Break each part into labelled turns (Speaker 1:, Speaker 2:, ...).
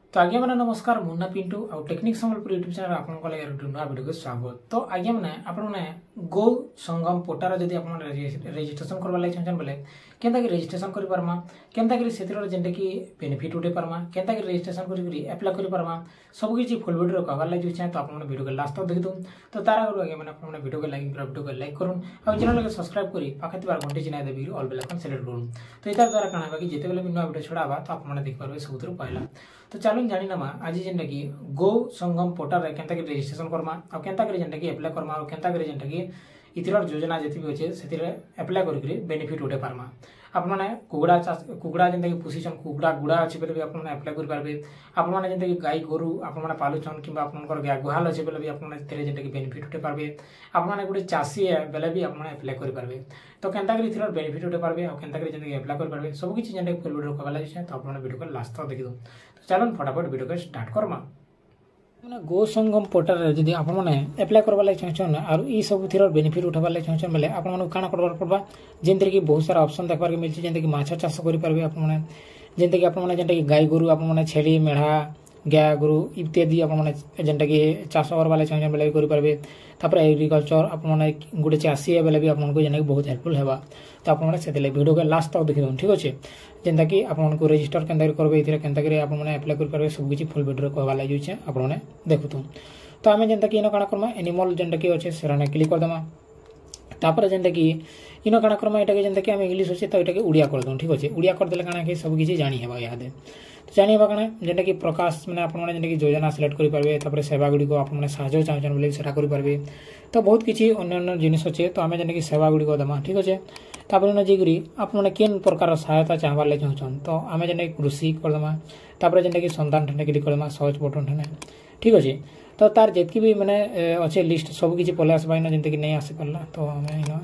Speaker 1: तो आज्ञा मैंने नमस्कार मुन्ना पिंटू और टेक्निक संबलपुर यूट्यूब चैनल आपको नुआ वीडियो को स्वागत। तो आज्ञा मैंने आपने गो संगम पोर्टार जब आप रजिस्ट्रेशन करवा लगे चाहन बोले केनता कि रजिस्ट्रेशन कर पारमा केनता कि सेतिर जेनटा कि बेनिफिट उठे पारमा केनता कि रजिस्ट्रेशन करी अप्लाई कर पारमा सब किसी फुल वीडियो कहवार लगे चाहे तो आप वीडियो को लास्ट तक देखी दूँ। तो तार आगे आज्ञा मैंने आपने वीडियो को लाइक करूँ और चैनल को सब्सक्राइब करी पाखे घंटे चिन्ह देवी ऑल बेल आइकन सेलेक्ट करूँ। तो यार द्वारा कण है कि जिते भी नुआ वीडियो छड़ा तो आपने देखिपारे सब पहला। तो चलो जानी नमा आज जेनटा कि गो संगम पोर्टाल रे केनता कि रजिस्ट्रेशन करमा और केनता कि जेनटा कि अप्लाई करमा और केनता कि जेनटा कि इथिर योजना जति भी अच्छे से अप्लाई करी बेनिफिट उठे पारमा। आपने कुकुड़ा चाष कुकुड़ा जेनता कि पोषिशन कुकुड़ा गुड़ा अच्छे बेले भी आपने अप्लाई कर पारे। आपने जेनता कि गाई गोरु आपने पालुछन कि आपंकर गुहाल अच्छे बेले भी आपने जेनटा कि बेनिफिट उठे पारे। आपने गोटे चाषी है बेले भी आपने अप्लाई कर पारे। तो केनता कि इथिर बेनिफिट उठे पारे और केनता कि जेनता कि अप्लाई कर पारे सब किसी जेनटा कि फुल वीडियो कहवा लगे तो आपने वीडियो को लास्ट तक देखी दो। तो चलो फटाफट वीडियो को स्टार्ट करमा। गो संगम पोर्टाल जब आप अप्लाई करवा लगे चाहन और ये सब थी बेनिफिट उठार लगे चाहन बोले आप काण कर पड़ा जेनते कि बहुत सारा ऑप्शन देखा मिलती जेनते कि माछ चाष करेंगे आपने जेनते कि आपने जेनता कि गाई गोरु आपने छेली मेढ़ा गाय गोरु इत्यादि आपने जेनता कि चाष करवा लगे चाहन बोले करेंगे। तापर एग्रीकल्चर आपने गोटे चाषी है बेले भी आपको जेनता कि बहुत हेल्पफुल है। तो आपने से वीडियो के लास्ट तक देखी ठीक अच्छे जेनता कि आपको रजिस्टर केनता करेंगे ये केनता आपने अप्लाई करेंगे सब किसी फुल वीडियो कहवा लगे आपने देखुँ। तो आम जेनता कि इन काण करमा एनिमल जेनता कि अच्छे से क्लिक करदेमा। तापर जेनता कि इन काण करमा यहाँ जेनता कि इंग्लीश अच्छे तो ये उड़िया करदे ठीक अच्छे उड़िया करदे काण कि सब किसी जानी है याद तो जानी है काण जेनता कि प्रकाश मैंने आपने जेनता कि योजना सिलेक्ट करेंगे सेवा गुड़ी को आपने साहय चाहन बोले से करेंगे। तो बहुत किसी अन्य जिनिस अच्छे तो आम जेनता कि सेवा गुड़ी देमा ठीक अच्छे। तापर जाकि आपने केन प्रकार सहायता चाहबार लगे चाहन तो आम जेनता कि कृषि करदेमा। तापर जेनता कि संतान ठंडे क्लिक करदेमा सर्च बटन ठंडे ठीक अच्छे। तो तार जितकी भी मैंने अच्छे लिस्ट सब किसी पलि आसवा इन जेनता कि नहीं आसी पारा तो आम इन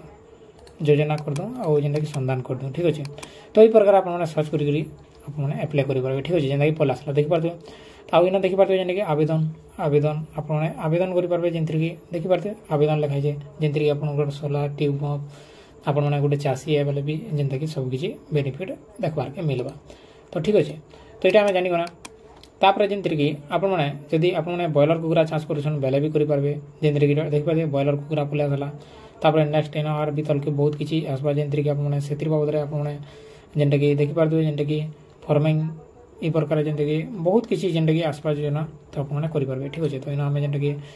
Speaker 1: योजना करदूँ और जेनता कि संधान करदूँ ठीक अच्छे। तो ये प्रकार आपने सर्च करी आपने अप्लाई करेंगे ठीक अच्छे जेनता कि पलि आसला देखिपारे। तो आउ इन देखिपारे जेनता कि आवेदन आवेदन आपने आवेदन करेंगे जेनते कि देखिपारे आवेदन लिखाई जेनते कि आप सोलार ट्यूबवेल आपने गोटे चाषी है बोले भी जेनता कि सब किसी बेनिफिट देखबार के मिलवा। तो ठीक अच्छे। तो यहाँ आम जानिगला तापर जेनते कि आपने जदि आपने ब्रॉयलर कुकुड़ा चाष कर बेले भी करेंगे जेनते कि देखिए ब्रॉयलर कुकुड़ा पलि आसला। तापर नेक्स्ट इन आर भी तलके बहुत किसी आसवा जेनते कि आपने से बाबद आपने जेनता कि देखिपारे जेनता कि फार्मिंग ये प्रकार जेनता कि बहुत किसी जेनता कि आसवा योजना तो आपने करेंगे ठीक अच्छे। तो इन आम जेनता कि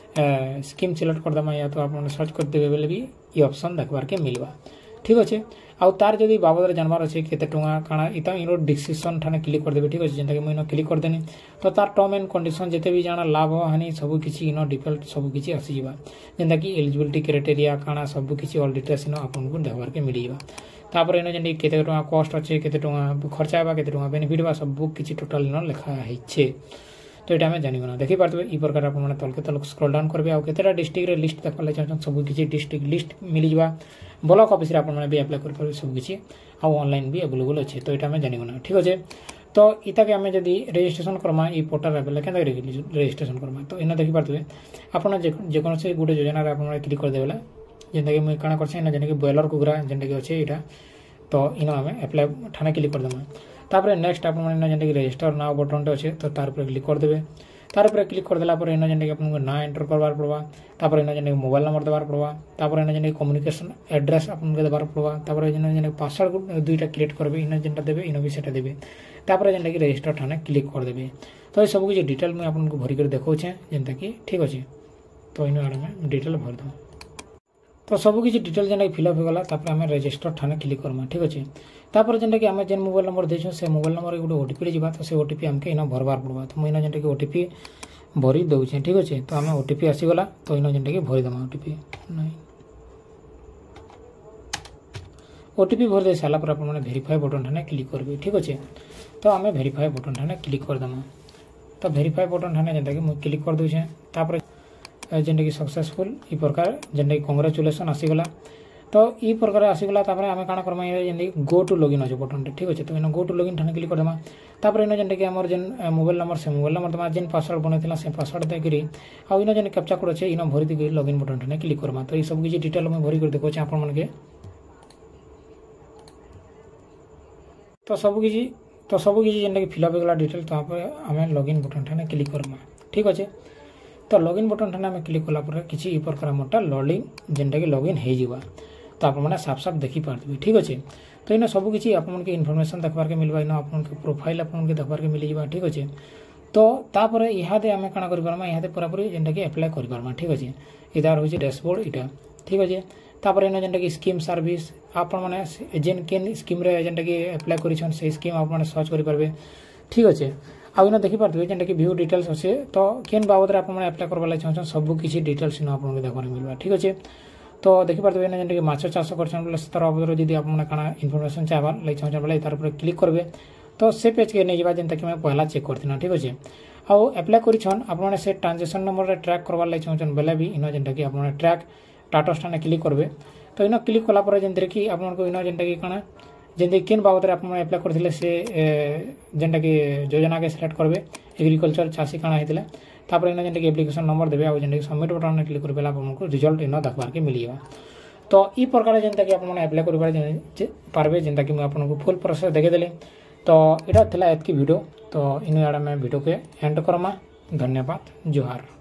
Speaker 1: स्कीम सिलेक्ट करदेमा या तो आपने सर्च करदे बेले भी ये ऑप्शन देखबार के मिलवा ठीक अच्छे। आउ तार जदि बाबद जानवर अच्छे केते टंगा काଣା इता इन डिस्क्रिप्शन ठाने क्लिक करदेबे ठीक अच्छे जेनता कि मुझे क्लिक करदेनी। तो तार टर्म एंड कंडीशन जिते भी जाना लाभ हानि सब किसी इन डिफल्ट सब किसी आसीजा जेनता कि एलिजिबिलिटी क्राइटेरिया काଣା सब किसी ऑल डिटेल्स इन आपको देखबार के मिलवा। तापर इन जेनता केते टंगा कॉस्ट अच्छे केते टंगा खर्चा बा केते टंगा बेनिफिट बा सब किसी टोटल इन लिखा है। तो ये आम जानिगला देखिपारे ये प्रकार आपने तलके तलक स्क्रॉल डाउन करेंगे और केतेटा डिस्ट्रिक्ट रे लिस्ट देखा चाहते सब किसी डिस्ट्रिक्ट लिस्ट मिल जावा ब्लॉक ऑफिस रे आपने भी अप्लाई करेंगे सब किसी आउ ऑनलाइन भी अवेलेबल अच्छे। तो ये आम जानिगला ठीक अच्छे। तो इताके आम जब रजिस्ट्रेशन करमा ये पोर्टाल बेले क्या रजिस्ट्रेशन करमा तो इन देखिपारे आपने जेकोसी गोटे योजना आपने क्लिक करदे बेले जेनता कि मुझे काଣା करछे जेनता कि ब्रॉयलर कुकुड़ा जेनता कि अच्छे यहाँ तो इन आम अप्लाई ठाने क्लिक करदेमा। तापर नेक्स्ट आपने जेनता कि रजिस्टर नाउ बटन अच्छे तो तार पर क्लिक करदेवे। तार पर क्लिक करदेला इन जेनता कि आपको ना एंटर करवार पड़वा। तापर इन जेनता कि मोबाइल नंबर देवार पड़वा। तापर इन जेनता कि कम्युनिकेशन एड्रेस आपको देवार पड़वा। तापर इन जेनता पासवर्ड दुईटा क्रिएट करेंगे इन जेनटा देवे इन भी सेटा देवे। तापर जेनता कि रजिस्टर ठाने क्लिक करदेवे। तो ये सब किसी डिटेल मुझे आपको भरिक देखौछे जेनता कि ठीक अच्छे। तो इन आड़े में डिटेल भर दूँ तो सब किसी डिटेल जेनता फिलअप होगा तापर आम रजिस्टर ठाने क्लिक करमा ठीक अच्छे। तापर जेनता कि आम जेन मोबाइल नंबर देछो से मोबाइल नंबर गोटे ओटीपी जावा तो से ओटीपी आमके इन भरबार पड़वा। तो मुझे जेनता कि ओटीपी भरी दौचे ठीक अच्छे। तो आम ओटीपी आसीगला तो इन जेनता कि भरीदेमा ओटीपी नहीं ओटीपी भरी दे सारा पर आपने वेरीफाई बटन ठाने क्लिक करेंगे ठीक अच्छे। तो आम वेरीफाई बटन ठाने क्लिक करदेमा। तो वेरीफाई बटन ठाने जेनता कि मुझे क्लिक कर दूचे तापर जेनटा कि सक्सेसफुल ये प्रकार जेनटा कि कांग्रेचुलेसन आसीगला। तो ये प्रकार आसीगला आम काଣା करमा जेनता गो टू लॉगिन अच्छे बटन ठीक अच्छे। तो इन गो टू लॉगिन ठाने क्लिक करदेमा। तापर इन जेनटा कि आमर जेन मोबाइल नंबर से मोबाइल नंबर देमा जेन पासवर्ड बनैथिला से पासवर्ड देकरी आउ इन जेन कैप्चा कोड अच्छे इन भरी देकरी लॉगिन बटन ठाने क्लिक करमा। तो ये सब किसी डिटेल में भरी कर देखौछे आपन मन के। तो सब किसी तो सब किसी जेनटा कि फिलअप होगा डिटेल तापर आम लॉगिन बटन ठाने क्लिक करमा ठीक अच्छे। तो लॉगिन बटन ठाने आम क्लिक कला किसी ई प्रकार मोटा लॉगिन जेनटा कि लॉगिन हो जावा तो आपने साफ साफ देखी पार्थे ठीक अच्छे। तो इन सब किसी आपके इनफॉरमेशन देखबार के मिलवा इन आपके प्रोफाइल आपके देखबार के मिल जावा ठीक अच्छे। तो तापर इहादे आम काଣା करिपारमा इहादे पूरापूरी जेनटा कि अप्लाई करिपारमा ठीक अच्छे। इधार होची डैशबोर्ड इटा ठीक अच्छे। तापर इन जेनटा कि स्कीम सर्विस आपण माने जेन केन स्कीम रे जेनटा कि अप्लाई करिछन से स्कीम आप माने सर्च करि परबे ठीक अच्छे। आ इन देखि पारथबे जेनटा कि व्यू डिटेल्स अच्छे तो केन बाबद रे आपण माने अप्लाई करबा लागि चाहछन सब किछि डिटेल्स इन आपन के देखबार मिलबा ठीक अच्छे। तो देखि पारथबे इन जेनटा कि माछ चाष करछन बोले तार बाबद रे जदी आपण माने काଣା इनफॉरमेशन चाहबा लागि चाहछन बोले तार ऊपर क्लिक करबे तो से पेज के नहीं जावा जेनता कि मैं पहला चेक करथिना ठीक अच्छे। आउ अप्लाई करिछन आपने से ट्रांजेक्शन नंबर रे ट्रैक करबा लागि चाहछन बेले भी इन जेनटा कि आपने ट्रैक टाटस ठाने क्लिक करबे तो इन क्लिक कला पर जेनते कि आपको इन जेनटा कि काଣା जेनते केन बाबद रे आपने अप्लाई करथिले से जेनटा कि योजना के सिलेक्ट करबे एग्रीकल्चर चासी काଣା हेतिले तापर इन जेनटा कि एप्लीकेशन नंबर देबे आ जेनटा कि सबमिट बटन क्लिक करबेला आपको रिजल्ट इन देखबार के मिल जावा। तो ई प्रकार जेनता कि आपने अप्लाई करबा पारबे जेनता कि मैं आपको फुल प्रोसेस देखे देली। तो इटा थिला एतकी वीडियो तो इन आड़े मैं वीडियो के एंड करमा। धन्यवाद। जोहार।